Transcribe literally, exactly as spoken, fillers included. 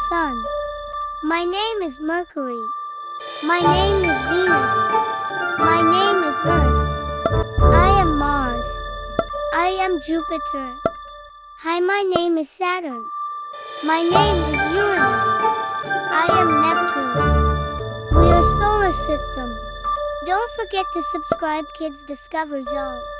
Sun. My name is Mercury. My name is Venus. My name is Earth. I am Mars. I am Jupiter. Hi, my name is Saturn. My name is Uranus. I am Neptune. We are solar system. Don't forget to subscribe, Kids Discover Zone.